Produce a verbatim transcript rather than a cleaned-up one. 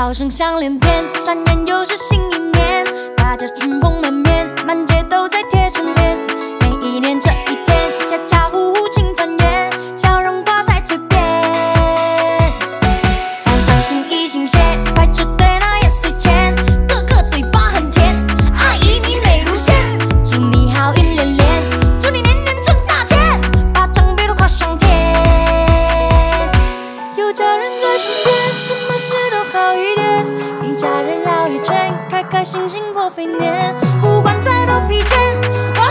好声响连天，转眼又是新一年，大家春风满面，满街都在贴春联。每一年这一天，家家户户庆团圆，笑容挂在嘴边。换上新衣新鞋，排着队那压岁钱，个个嘴巴很甜。阿姨你美如仙，祝你好运连连，祝你年年赚大钱，把长辈都夸上天。有家人在身边，什么事都好一点。一家人绕一圈，开开心心过肥年。不管再多疲倦。